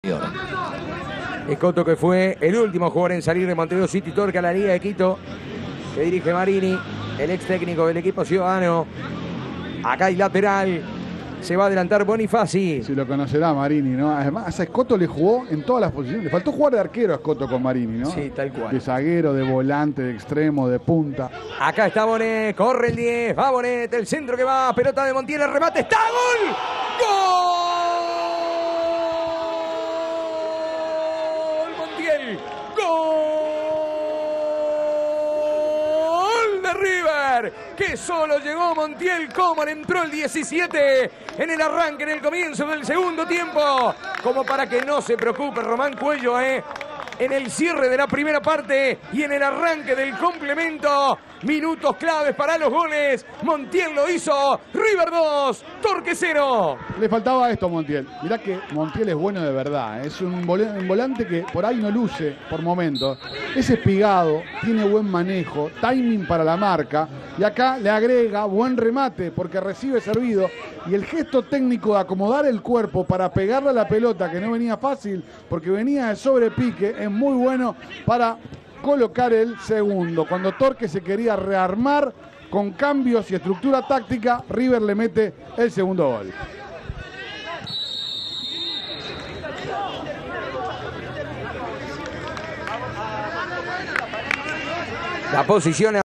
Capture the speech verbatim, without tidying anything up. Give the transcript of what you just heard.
Escoto, que fue el último jugador en salir de Montevideo City Torque a la Liga de Quito, que dirige Marini, el ex técnico del equipo ciudadano. Acá hay lateral, se va a adelantar Bonifaci. Si lo conocerá Marini, ¿no? Además, a Escoto le jugó en todas las posiciones. Le faltó jugar de arquero a Escoto con Marini, ¿no? Sí, tal cual. De zaguero, de volante, de extremo, de punta. Acá está Bonet, corre el diez, va Bonet, el centro que va, pelota de Montiel, el remate, ¡está! ¡Gol! ¡Gol! Montiel, ¡gol de River! Que solo llegó Montiel, como le entró el diecisiete en el arranque, en el comienzo del segundo tiempo, como para que no se preocupe Román Cuello, ¿eh? En el cierre de la primera parte y en el arranque del complemento. Minutos claves para los goles. Montiel lo hizo. River dos, Torque cero. Le faltaba esto a Montiel. Mirá que Montiel es bueno de verdad. Es un volante que por ahí no luce por momentos. Es espigado, tiene buen manejo, timing para la marca. Y acá le agrega buen remate porque recibe servido. Y el gesto técnico de acomodar el cuerpo para pegarle a la pelota, que no venía fácil porque venía de sobrepique, es muy bueno para colocar el segundo. Cuando Torque se quería rearmar con cambios y estructura táctica, River le mete el segundo gol. La posición